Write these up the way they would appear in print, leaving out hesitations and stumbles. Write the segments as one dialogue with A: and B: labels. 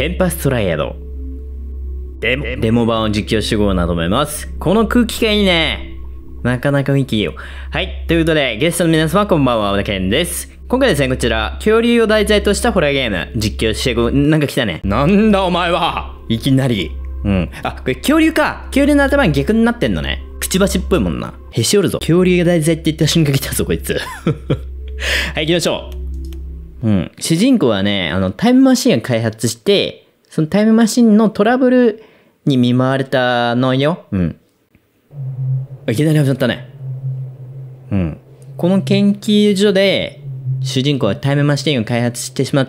A: テンパストライアド。デモ版を実況しようなと思います。この空気感いいね。なかなか雰囲気いいよ。はい。ということで、ゲストの皆様こんばんは、小田健です。今回ですね、こちら、恐竜を題材としたホラーゲーム、実況していこう。なんか来たね。なんだお前はいきなり。あ、これ恐竜か。恐竜の頭が逆になってんのね。くちばしっぽいもんな。へし折るぞ。恐竜が題材って言った瞬間来たぞ、こいつ。はい、行きましょう。主人公はね、タイムマシンを開発して、そのタイムマシンのトラブルに見舞われたのよ。いきなり始まったね。この研究所で、主人公はタイムマシンを開発してしまって、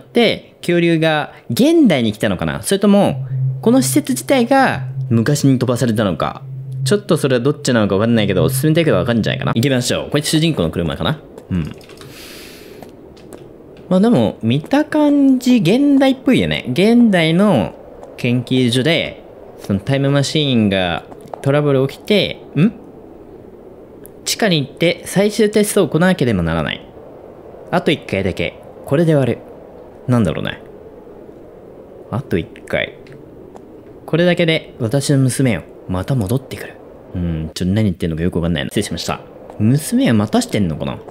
A: 恐竜が現代に来たのかな、それとも、この施設自体が昔に飛ばされたのか。ちょっとそれはどっちなのか分かんないけど、進めていけば分かるんじゃないかな。行きましょう。これ主人公の車かな。まあでも、見た感じ、現代っぽいよね。現代の研究所で、そのタイムマシーンがトラブル起きて、地下に行って最終テストを行わなければならない。あと1回だけ。これで終わる。なんだろうね。あと1回。これだけで私の娘よ。また戻ってくる。ちょっと何言ってんのかよくわかんないな。失礼しました。娘はまたしてんのかな。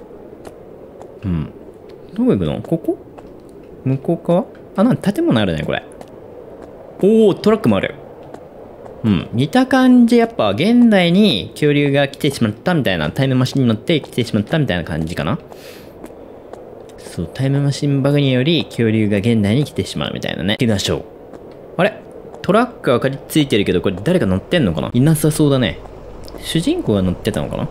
A: どこ行くの？ここ？向こう側？あ、なんか建物あるね、これ。おー、トラックもある。見た感じ、やっぱ現代に恐竜が来てしまったみたいな、タイムマシンに乗って来てしまったみたいな感じかな。そう、タイムマシンバグにより恐竜が現代に来てしまうみたいなね。行きましょう。あれ？トラックがかりついてるけど、これ誰か乗ってんのかな？いなさそうだね。主人公が乗ってたのかな？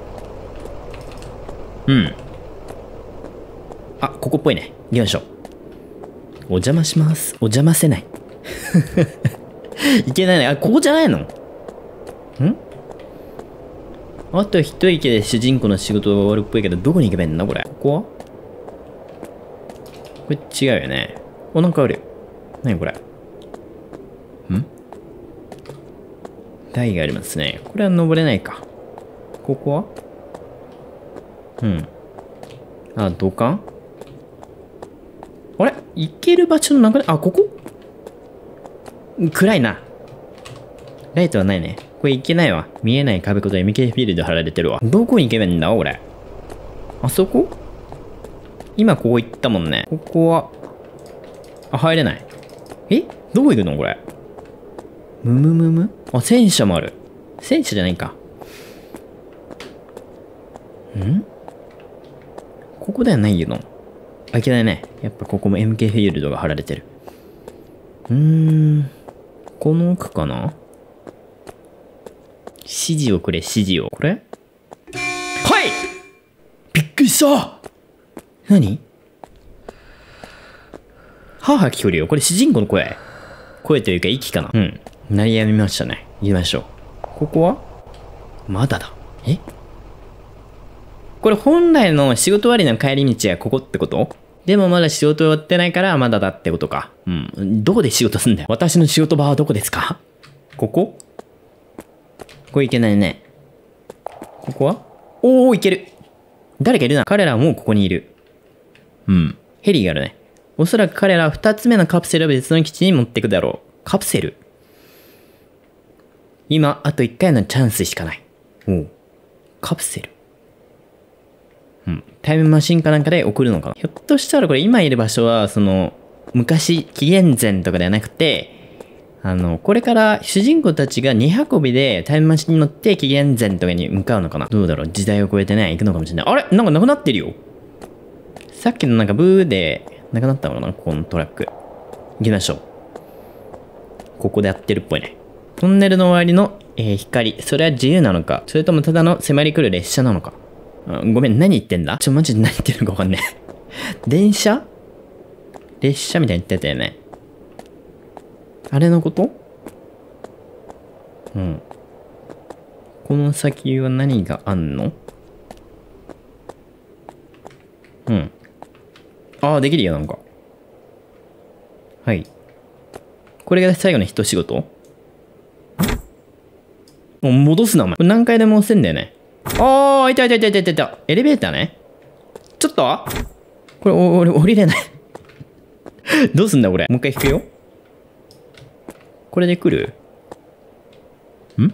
A: あ、ここっぽいね。行きましょう。お邪魔します。お邪魔せない。いけないね。あ、ここじゃないの？あと一息で主人公の仕事が終わるっぽいけど、どこに行けばいいんだこれ。ここは？これ違うよね。お、なんかある。何これ。台がありますね。これは登れないか。ここは？あ、土管？あれ？行ける場所の中で、あ、ここ？暗いな。ライトはないね。これ行けないわ。見えない壁こと MK フィールド貼られてるわ。どこに行けばいいんだ俺。あそこ？今ここ行ったもんね。ここは、あ、入れない。どこ行くのこれ。あ、戦車もある。戦車じゃないか。ここではないよの。あ、いけないね。やっぱここも MK フィールドが貼られてる。この奥かな？指示をくれ、指示を。これ？はい！びっくりした！何？はぁ聞こえるよ。これ主人公の声。声というか息かな？鳴りやみましたね。行きましょう。ここは？まだだ。これ本来の仕事終わりの帰り道はここってこと？でもまだ仕事終わってないからまだだってことか。どこで仕事すんだよ。私の仕事場はどこですか？ここ？ここ行けないね。ここは？おー、行ける。誰かいるな。彼らはもうここにいる。ヘリがあるね。おそらく彼らは2つ目のカプセルを別の基地に持ってくだろう。カプセル？今、あと1回のチャンスしかない。カプセル。タイムマシンかなんかで送るのかな。ひょっとしたらこれ今いる場所は、昔、紀元前とかではなくて、これから主人公たちが2運びでタイムマシンに乗って紀元前とかに向かうのかな。どうだろう、時代を超えてね、行くのかもしれない。あれなんかなくなってるよ。さっきのなんかブーでなくなったのかな、このトラック。行きましょう。ここでやってるっぽいね。トンネルの終わりの、光。それは自由なのか、それともただの迫り来る列車なのか。ごめん、何言ってんだ？マジで何言ってるのかわかんねえ。電車？列車みたいに言ってたよね。あれのこと？この先は何があんの？ああ、できるよ、なんか。はい。これが最後の一仕事？もう戻すな、お前。これ何回でも押せんだよね。ああ、いた。エレベーターね。ちょっとこれ、俺降りれない。どうすんだ、これ。もう一回引くよ。 これで来る？こ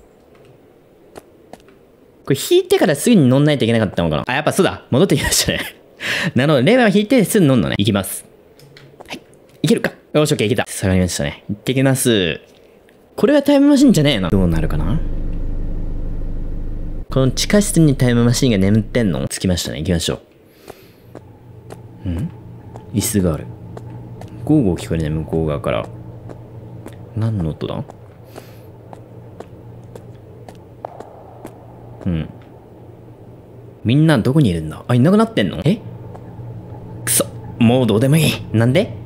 A: れ引いてからすぐに乗んないといけなかったのかな。あ、やっぱそうだ。戻ってきましたね。なるほど。レバーを引いてすぐ乗んのね。行きます。はい。いけるか。よし、オッケー、いけた。下がりましたね。行ってきます。これはタイムマシンじゃねえな。どうなるかな。この地下室にタイムマシンが眠ってんの？着きましたね。行きましょう。椅子がある。ゴーゴー聞こえるね、向こう側から。何の音だ？みんなどこにいるんだ？あ、いなくなってんの？え？くそ。もうどうでもいい。なんで？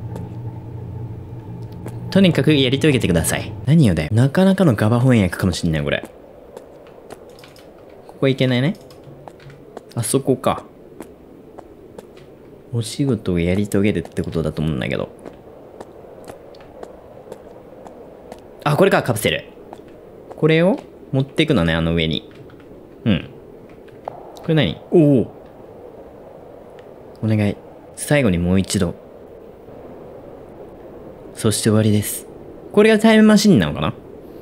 A: とにかくやり遂げてください。何よだよ。なかなかのガバ翻訳かもしんない、これ。ここ行けないね。あそこか。お仕事をやり遂げるってことだと思うんだけど。あ、これか、カプセル。これを持っていくのね、あの上に。これ何？おお。お願い。最後にもう一度。そして終わりです。これがタイムマシンなのかな？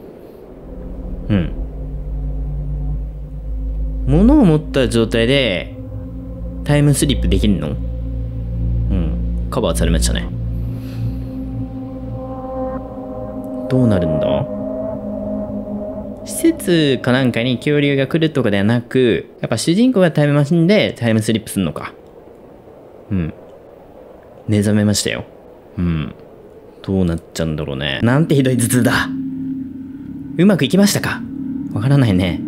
A: 物を持った状態でタイムスリップできるの？カバーされましたね。どうなるんだ？施設かなんかに恐竜が来るとかではなく、やっぱ主人公がタイムマシンでタイムスリップするのか。目覚めましたよ。どうなっちゃうんだろうね。なんてひどい頭痛だ。うまくいきましたか？わからないね。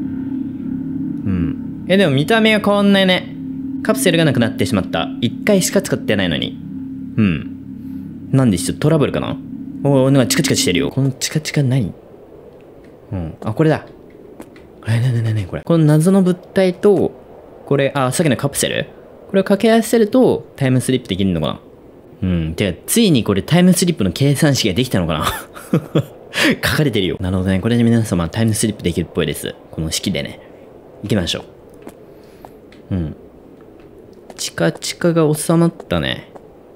A: でも見た目が変わんないね。カプセルがなくなってしまった。1回しか使ってないのに。なんでしょ、トラブルかな？なんかチカチカしてるよ。このチカチカ何？あ、これだ。これ。この謎の物体と、これ、さっきのカプセル？これを掛け合わせるとタイムスリップできるのかな？てか、ついにこれタイムスリップの計算式ができたのかな？書かれてるよ。なるほどね。これで皆様タイムスリップできるっぽいです。この式でね。行きましょう。チカチカが収まったね。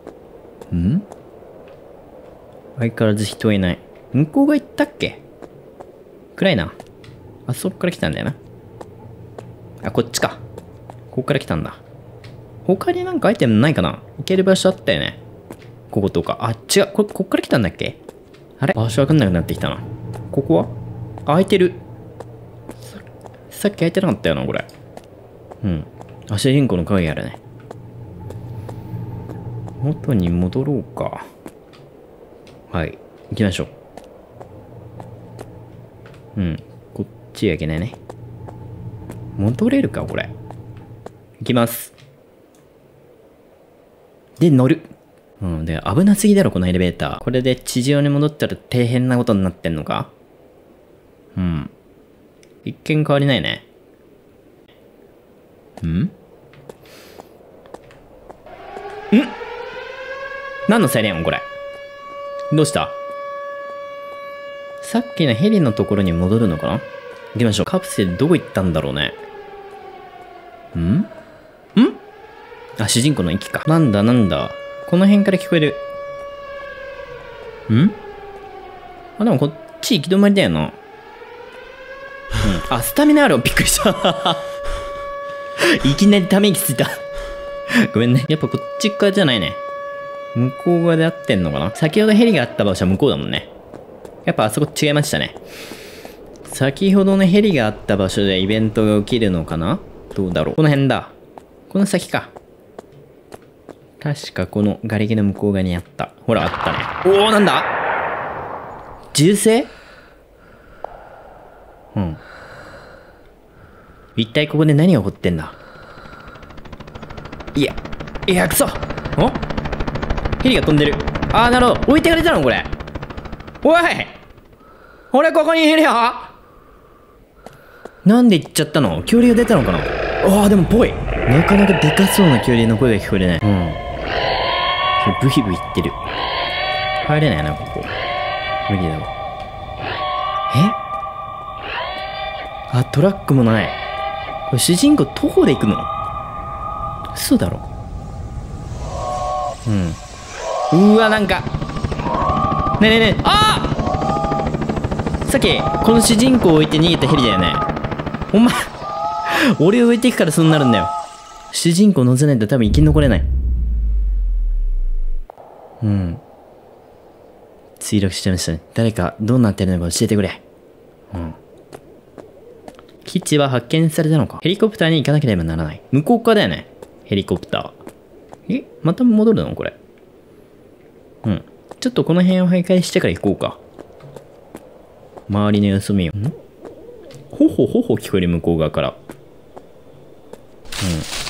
A: 相変わらず人いない。向こうが行ったっけ？暗いな。あそこから来たんだよな。あ、こっちか。ここから来たんだ。他になんかアイテムないかな？行ける場所あったよね。こことか。あ、違う。こっから来たんだっけ？あれ？場所わかんなくなってきたな。ここは？開いてる。さっき開いてなかったよな、これ。主人公の影あるね。元に戻ろうか。はい。行きましょう。こっちはいけないね。戻れるか、これ。行きます。で、乗る。で、危なすぎだろ、このエレベーター。これで地上に戻ったら大変なことになってんのか？一見変わりないね。何のサイレン音これ？どうした？さっきのヘリのところに戻るのかな？行きましょう。カプセルどこ行ったんだろうね。あ、主人公の息か。なんだ。この辺から聞こえる。あ、でもこっち行き止まりだよな。あ、スタミナある。びっくりした。いきなりため息ついた。ごめんね。やっぱこっち側じゃないね。向こう側で合ってんのかな？先ほどヘリがあった場所は向こうだもんね。やっぱあそこ違いましたね。先ほどのヘリがあった場所でイベントが起きるのかな？どうだろう。この辺だ。この先か。確かこの瓦礫の向こう側にあった。ほら、あったね。なんだ？銃声？一体ここで何が起こってんだ？いや、くそ！ヘリが飛んでる。なるほど。置いてかれたのこれ。おい！俺ここにいるよ！なんで行っちゃったの？恐竜が出たのかな？でもぽい。なかなかでかそうな恐竜の声が聞こえるね。ブヒブヒ言ってる。入れないな、ここ。無理だわ。トラックもない。これ主人公徒歩で行くの？嘘だろ。うわ、なんか。ねえ。 さっき、この主人公を置いて逃げたヘリだよね。お前、俺を置いていくからそうなるんだよ。主人公乗せないと多分生き残れない。うん。墜落しちゃいましたね。誰かどうなってるのか教えてくれ。うん。基地は発見されたのか。ヘリコプターに行かなければならない。向こう側だよね。ヘリコプター。また戻るのこれ。うん。ちょっとこの辺を徘徊してから行こうか。周りの様子見よう。ほほほほ聞こえる向こう側から。うん。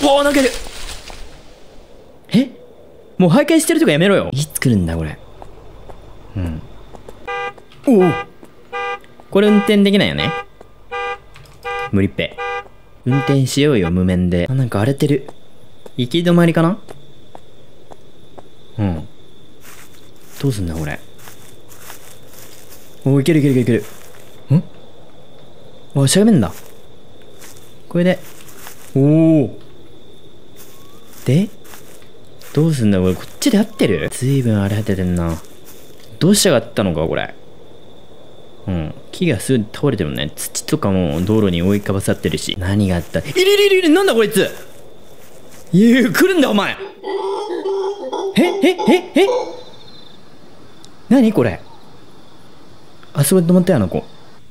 A: おー、なんかいる。もう徘徊してるとかやめろよ。いつ来るんだこれ。うん。おお。これ運転できないよね。無理っぺ。運転しようよ無免で。なんか荒れてる。行き止まりかな。うん。どうすんだこれ。お、いけるいけるいけるいける。ん？お、しゃべんだ。これで。おお。でどうすんだこれ。こっちで合ってる？ずいぶん荒れ果ててんな。どうしたがあったのかこれ。うん。木がすぐ倒れてるもんね。土とかも道路に覆いかぶさってるし。何があった？いるなんだこいつ。来るんだお前。何これ。あそこで止まったよあの子。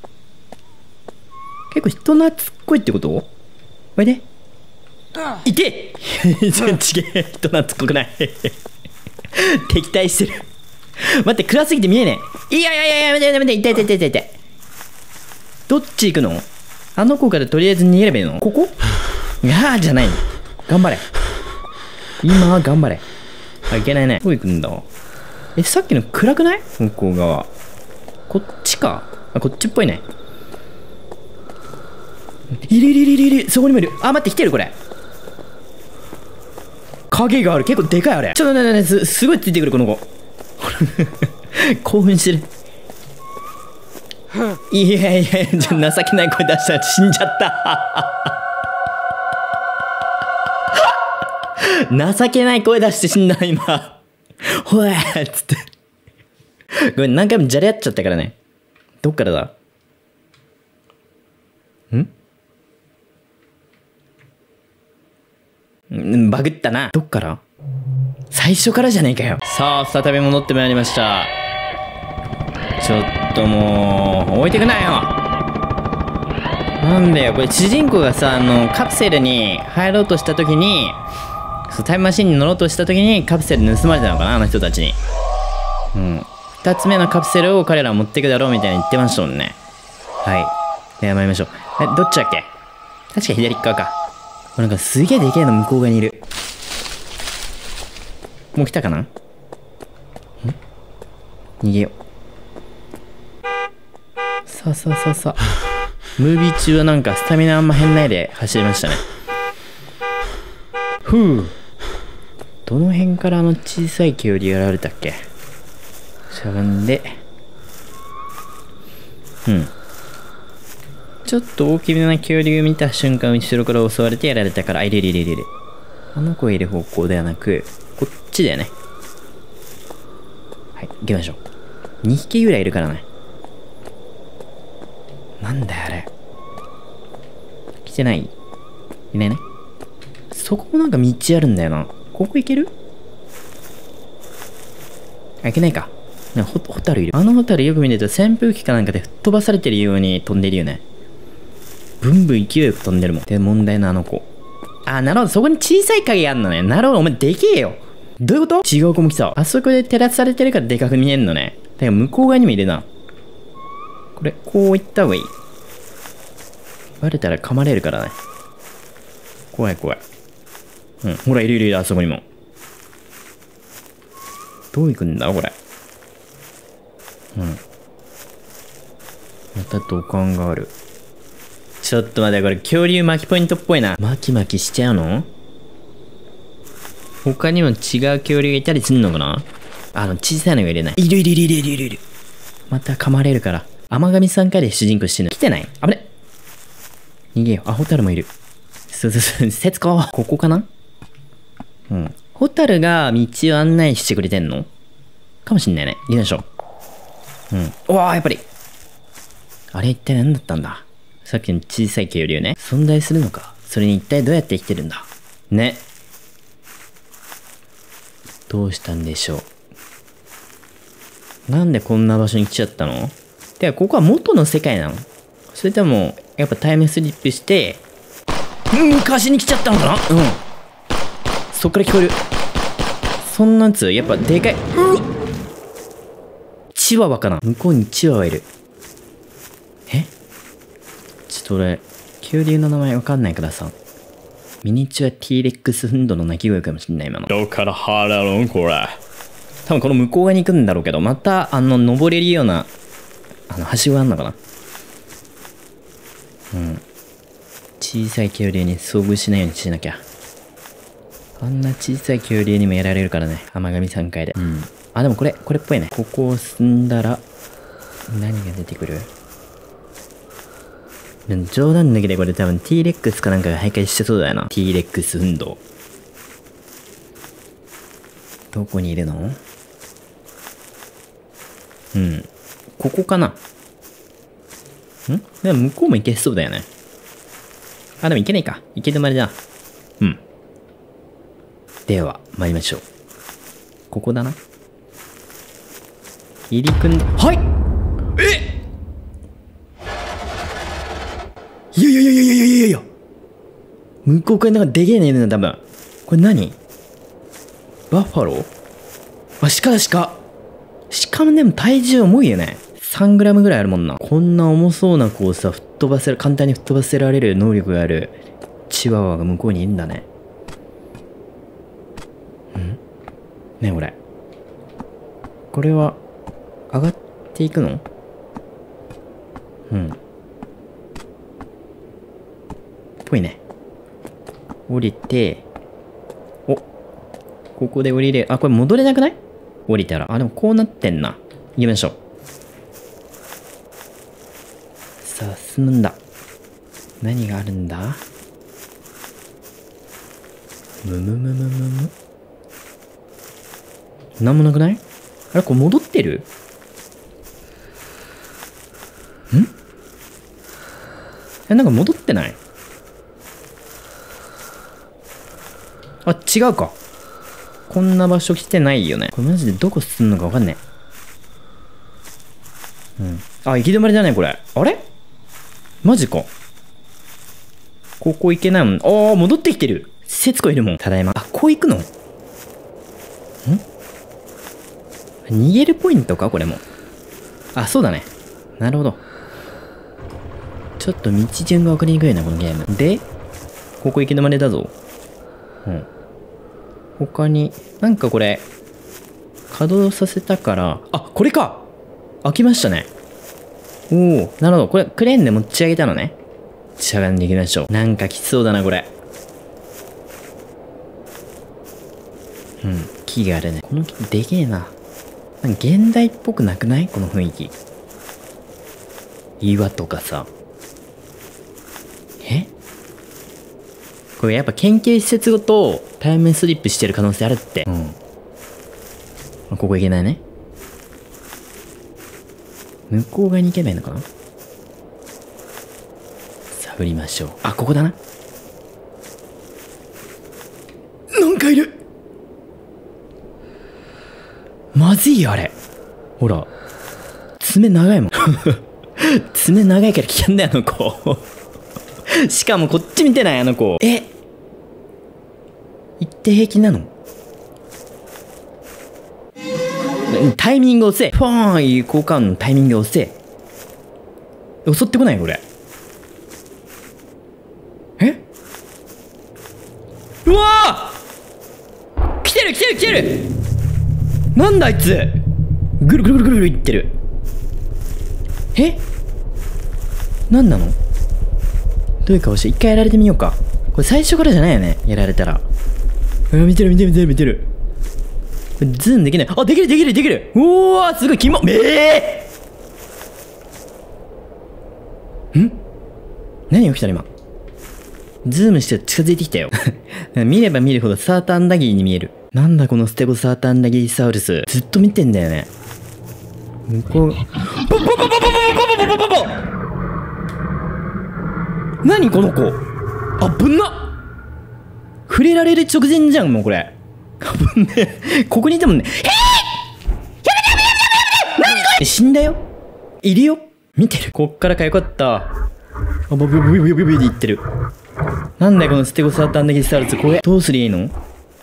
A: 結構人懐っこいってこと？おいで。いけちげえ。人懐っこくない。敵対してる。待って、暗すぎて見えねえ。いややめてやめて。痛い。どっち行くの？あの子からとりあえず逃げればいいの？ここ？いやーじゃないの。頑張れ。今は頑張れ。あ、いけないね。どこ行くんだ？さっきの暗くない？向こう側。こっちか。あ、こっちっぽいね。いる。そこにもいる。あ、待って、来てるこれ。影がある。結構でかいあれ。ちょっとね、すごいついてくるこの子。興奮してる。いや、情けない声出したら死んじゃった。情けない声出して死んだ今。ほえーっつって。ごめん、何回もじゃれ合っちゃったからね。どっからだ？バグったな。どっから？最初からじゃねえかよ。さあ、再び戻ってまいりました。ちょっともう、置いてくなよ。なんだよ、これ主人公がさ、カプセルに入ろうとした時に、タイムマシンに乗ろうとした時にカプセル盗まれたのかな、あの人たちに。うん。二つ目のカプセルを彼らは持ってくだろうみたいに言ってましたもんね。はい。では参りましょう。どっちだっけ？確か左側か。なんかすげえでけえの向こう側にいる。もう来たかな？逃げよう。さあ。ムービー中はなんかスタミナあんま変ないで走りましたね。どの辺からあの小さい煙が現れたっけ？しゃがんで。ちょっと大きめな恐竜を見た瞬間、後ろから襲われてやられたから、いる。あの子がいる方向ではなく、こっちだよね。はい、行きましょう。2匹ぐらいいるからね。なんだよあれ。来てない？いないね。そこもなんか道あるんだよな。ここ行ける？あ、行けないか。ホタルいる。あのホタルよく見ると扇風機かなんかで吹っ飛ばされてるように飛んでるよね。ブンブン勢いよく飛んでるもん。で、問題のあの子。あ、なるほど。そこに小さい影あんのね。なるほど。お前でけえよ。どういうこと？違う子も来た。あそこで照らされてるからでかく見えんのね。だから向こう側にもいるな。これ、こう行った方がいい。バレたら噛まれるからね。怖い。ほら、いる、あそこにも。どう行くんだこれ。また土管がある。ちょっと待って、これ恐竜巻きポイントっぽいな。巻きしちゃうの？他にも違う恐竜がいたりすんのかな？小さいのがいるね。いる。また噛まれるから。甘神さんから主人公してるの。来てない？危ね。逃げよう。あ、ホタルもいる。節子。ここかな？ホタルが道を案内してくれてんの？かもしんないね。行きましょう。うわー、やっぱり。 あれ一体何だったんだ。さっきの小さい恐竜ね。存在するのか。それに一体どうやって生きてるんだ。ね。どうしたんでしょう。なんでこんな場所に来ちゃったの？てか、ここは元の世界なの？それとも、やっぱタイムスリップして、昔に来ちゃったのかな？そっから聞こえる。そんなやつ、やっぱでかい。チワワかな？向こうにチワワいる。ちょっと俺、恐竜の名前わかんないからさ。ミニチュア T レックスフンドの鳴き声かもしんない今の。どっから払うのこれ。多分この向こう側に行くんだろうけど、また登れるような、はしごあんのかな。小さい恐竜に遭遇しないようにしなきゃ。あんな小さい恐竜にもやられるからね。甘神3回で。あ、でもこれっぽいね。ここを進んだら、何が出てくる？冗談だけでこれ多分 T レックスかなんかが徘徊してそうだよな。T レックス運動。どこにいるの？ここかな？でも向こうも行けそうだよね。あ、でも行けないか。行け止まりだ。では、参りましょう。ここだな。入り組んで、はい！いや。向こうからなんかでけえのいるんだ、多分。これ何？バッファロー？鹿。鹿もでも体重重いよね。3グラムぐらいあるもんな。こんな重そうな子をさ、簡単に吹っ飛ばせられる能力があるチワワが向こうにいるんだね。ねえ、これは、上がっていくの？ぽいね。降りて、ここで降りれ、これ戻れなくない？降りたら。でもこうなってんな。行きましょう。さあ、進むんだ。何があるんだ？なんもなくない？あれこれ戻ってる？なんか戻ってない？違うか。こんな場所来てないよね。これマジでどこ進むのかわかんねえ。行き止まりだね、これ。あれ？マジか。ここ行けないもん。戻ってきてる。節子いるもん。ただいま。こう行くの？逃げるポイントかこれも。そうだね。なるほど。ちょっと道順が分かりにくいな、このゲーム。で、ここ行き止まりだぞ。他に、なんかこれ、稼働させたから、これか！開きましたね。なるほど。これ、クレーンで持ち上げたのね。しゃがんでいきましょう。なんかきつそうだな、これ。木があるね。この木、でけえな。なんか現代っぽくなくない？この雰囲気。岩とかさ。これやっぱ研究施設ごとタイムスリップしてる可能性あるって。ここ行けないね。向こう側に行けばいいのかな？探りましょう。ここだな。なんかいる！まずいよ、あれ。ほら。爪長いもん。爪長いから危険だよ、あの子。しかもこっち見てない、あの子。行って平気なの？タイミング遅え。フォーンいう効果音のタイミング遅え。襲ってこないこれ。うわー！来てるなんだあいつ！ぐるぐるいってる。なんなの？どういう顔して、一回やられてみようか。これ最初からじゃないよね、やられたら。見てる。これズームできない。できる。うわー、すごい、キモ。何起きたの今。ズームして近づいてきたよ。見れば見るほどサーターアンダギーに見える。なんだこのステゴサーターアンダギーサウルス。ずっと見てんだよね。向こう。 何この子。あぶんな。触れられる直前じゃんもうこれ。あぶんね。ここにいてもんね。何これ。死んだよ。いるよ。見てる。こっからかよかった。あ、ブブブブブブブって言ってる。なんだよこのステゴサータンダギスタルツ。これどうすりゃいいの。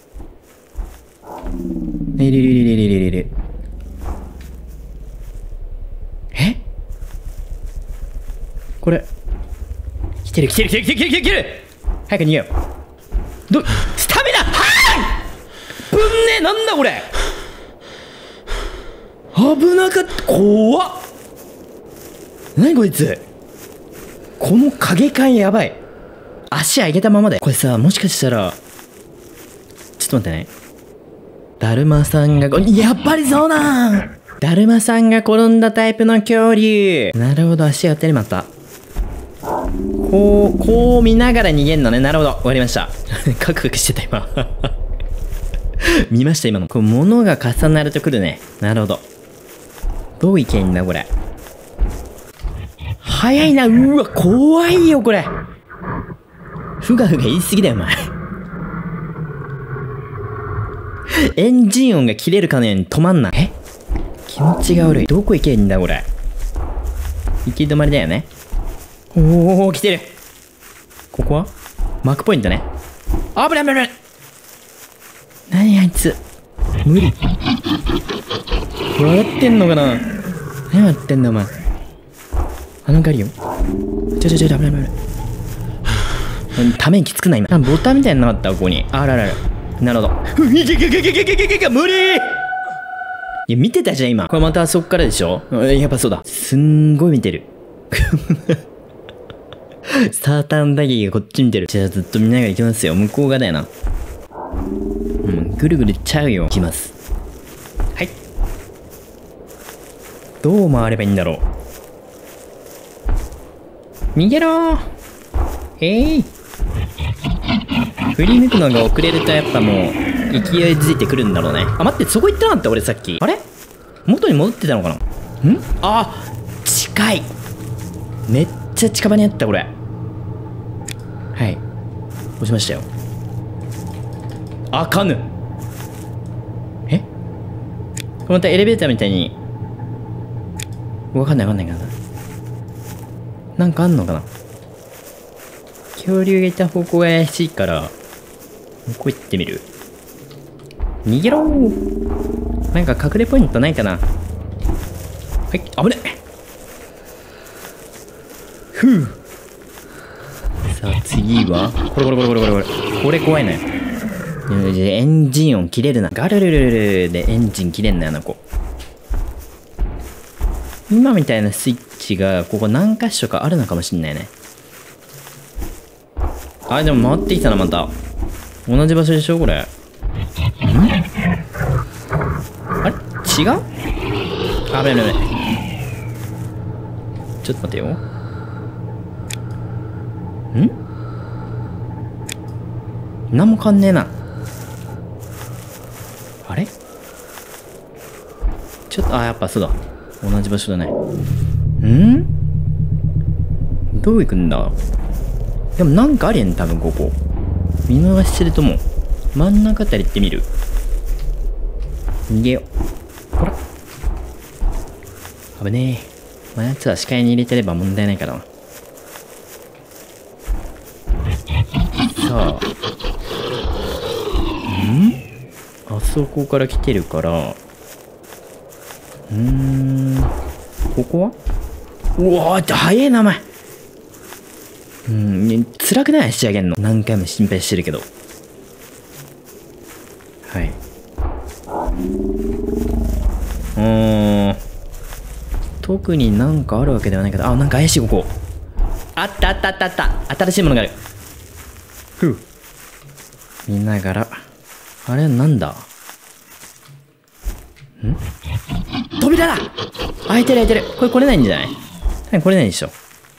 A: え、これ来てる。早く逃げよう。スタミナぶんね。なんだこれ。危なかった。怖っ。何こいつ。この影感やばい。足上げたままで。これさ、もしかしたらちょっと待ってね。だるまさんがやっぱりそうなん。だるまさんが転んだタイプの恐竜。なるほど、足が当たりまった。こう見ながら逃げんのね。なるほど、終わりました。カクカクしてた今。見ました今の。これ物が重なるとくるね。なるほど。どういけんだこれ。早いな。うわ怖いよこれ。ふがふが言い過ぎだよお前。エンジン音が切れるかのように止まんな。え、気持ちが悪い。どこ行けんだこれ。行き止まりだよね。おお来てる。ここはマークポイントね。あぶない危ない。何あいつ無理。笑ってんのかな。何やってんだお前。なんかあるよ。危ない危ない。ため息つくな今。ボタンみたいになかったここに。あららら。なるほど。無理。いや見てたじゃん今。これまたあそこからでしょ。やっぱそうだ。すんごい見てる。サーターアンダギーがこっち見てる。じゃあずっと見ながら行きますよ。向こう側だよな。ぐるぐるいっちゃうよ。行きます。はい。どう回ればいいんだろう。逃げろー。振り向くのが遅れるとやっぱもう勢いづいてくるんだろうね。あ、待って、そこ行ってなかった俺さっき。あれ元に戻ってたのかな。あ、近い。めっちゃ近場にあったこれ。はい、押しましたよ。あかぬ。え、またエレベーターみたいに。わかんないなんかあんのかな。恐竜がいた方向が怪しいからここ行ってみる。逃げろー。なんか隠れポイントないかな。はい、危ねえ。ふう。さあ次はこれ怖いのよ。エンジン音切れるな。ガルルルルでエンジン切れんなよな。今みたいなスイッチがここ何箇所かあるのかもしんないね。あ、でも回ってきたな。また同じ場所でしょこれ。あれ違う。危ない。ちょっと待てよ。何も変わんねえな。あれちょっと、やっぱそうだ。同じ場所だね。どう行くんだ。でもなんかありやん多分ここ。見逃してると思う。真ん中あたり行ってみる。逃げよう。ほら。危ねえ。まあ、やつは視界に入れてれば問題ないからな。さあ。あそこから来てるから。ここはうわー、早えなお前。辛くない仕上げんの。何回も心配してるけど。はい。特になんかあるわけではないけど、あ、なんか怪しい。ここあった。新しいものがある。見ながら。あれなんだ。扉だ。開いてる。これ来れないんじゃない。来れないでしょ。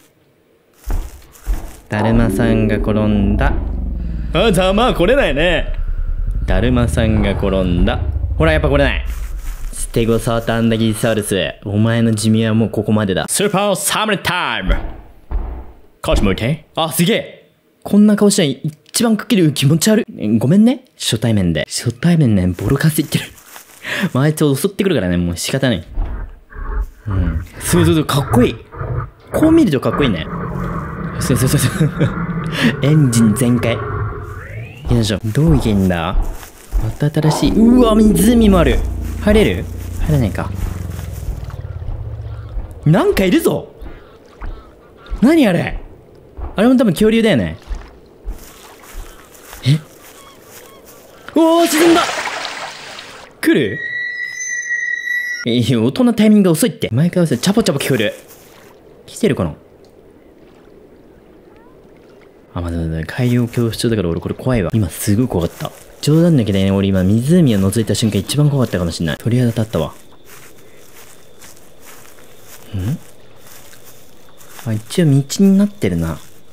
A: だるまさんが転んだ。あ、ざまあ来れないね。だるまさんが転んだ。ほらやっぱ来れない。ステゴサーターアンダギーサウルス、お前の寿命はもうここまでだ。スーパーサムタイム。 こっち向いて。あ、すげえ。こんな顔して一番くっきり気持ち悪い。ごめんね。初対面で。初対面ね、ボロカス言ってる。あいつを襲ってくるからね、もう仕方ない。うん。そう、かっこいい。こう見るとかっこいいね。そう。エンジン全開。よいしょ。どういけんだ？また新しい。うわ、湖もある。入れる？入れないか。なんかいるぞ。何あれ？あれも多分恐竜だよね。え？おー、沈んだ。来る？音のタイミングが遅いって。毎回チャポチャポ聞こえる。来てるかな？あ、まだ海洋恐怖症だから俺これ怖いわ。今すごい怖かった。冗談だけどね、俺今湖を覗いた瞬間一番怖かったかもしんない。鳥肌立ったわ。あ、一応道になってるな。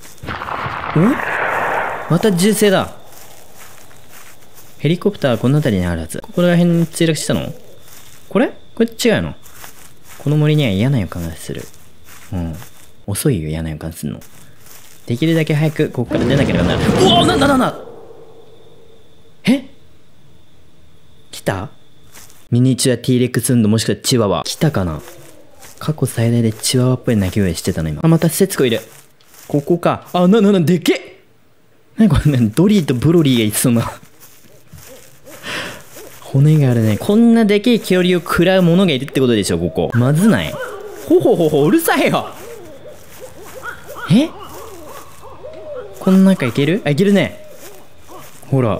A: また銃声だ。ヘリコプターはこの辺りにあるはず。ここら辺に墜落したの？これ違うの？この森には嫌な予感がする。遅いよ、嫌な予感するの。できるだけ早くここから出なければならない。おお、なんだえ？来た？ミニチュア T レックスンドもしくはチワワ。来たかな？過去最大でチワワっぽい鳴き声してたの今。あ、また節子いる。ここか。あ、でけっ！なにこれ、ドリーとブロリーがいそうな。骨があるね。こんなでけえ恐竜を食らう者がいるってことでしょ、ここ。まずない？うるさいよ。え？この中いける？あ、いけるね。ほら。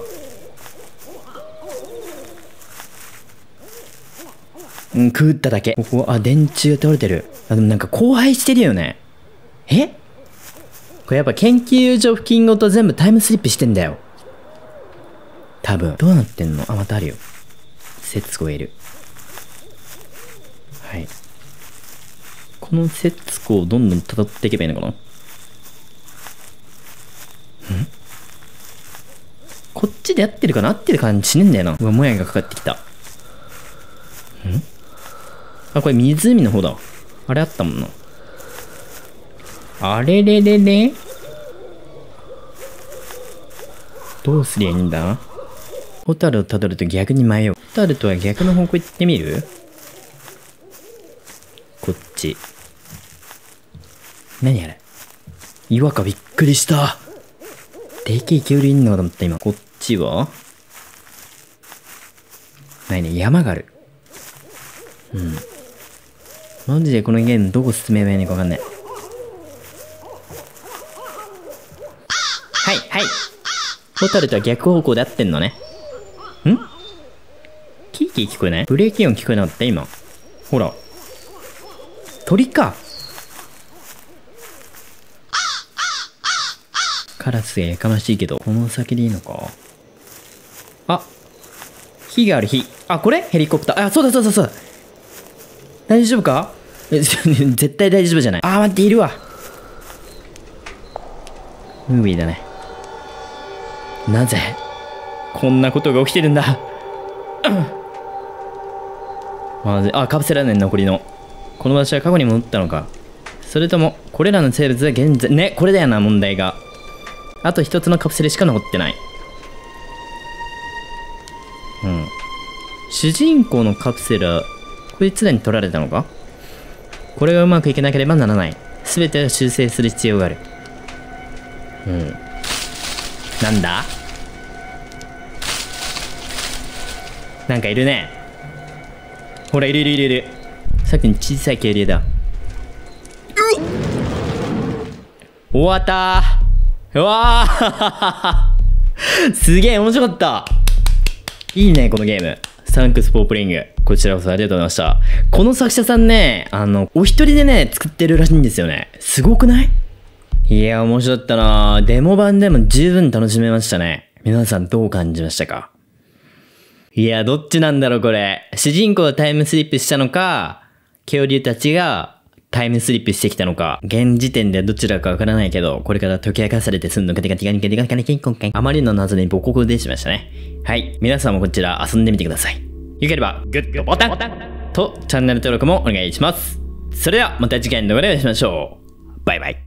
A: 食っただけ。ここ、あ、電柱が倒れてる。あ、でもなんか荒廃してるよね。え？これやっぱ研究所付近ごと全部タイムスリップしてんだよ。多分。どうなってんの？あ、またあるよ。節子いる。はい。この節子をどんどん辿っていけばいいのかな？こっちでやってるかな？合ってる感じしねえんだよな。うわ、もやがかかってきた。あ、これ湖の方だ。あれあったもんな。あれれれれ？どうすりゃいいんだ？ホタルをたどると逆に迷う。ホタルとは逆の方向行ってみる？こっち。何あれ？岩かびっくりした。でけえ恐竜いんのかと思った今。こっちは？山がある。マジでこのゲームどこ進めばいいのかわかんない。はい。ホタルとは逆方向で合ってんのね。キーキー聞こえない？ブレーキ音聞こえなかった今。ほら。鳥か。カラスがやかましいけど、この先でいいのか？あ、火がある火。あ、これ？ヘリコプター。あ、そうだ。大丈夫か？絶対大丈夫じゃない。あー、待って、いるわ。ムービーだね。なぜこんなことが起きてるんだ。まず、あ、カプセルだね、残りの。この場所は過去に戻ったのか。それとも、これらの生物は現在、ね、これだよな、問題が。あと一つのカプセルしか残ってない。主人公のカプセルは、こいつらに取られたのか？これがうまくいけなければならない。すべてを修正する必要がある。なんだ？なんかいるね。ほら、いる。さっきの小さい恐竜だ。終わったー。うわーすげえ面白かった。いいね、このゲーム。サンクスフォープレイング。こちらこそありがとうございました。この作者さんね、お一人でね、作ってるらしいんですよね。すごくない？いや、面白かったな。デモ版でも十分楽しめましたね。皆さんどう感じましたか？いや、どっちなんだろうこれ。主人公がタイムスリップしたのか、恐竜たちがタイムスリップしてきたのか、現時点ではどちらかわからないけど、これから解き明かされてすんのか今回、あまりの謎にボコボコでしましたね。はい。皆さんもこちら遊んでみてください。よければ、グッドボタンとチャンネル登録もお願いします。それではまた次回の動画でお会いしましょう。バイバイ。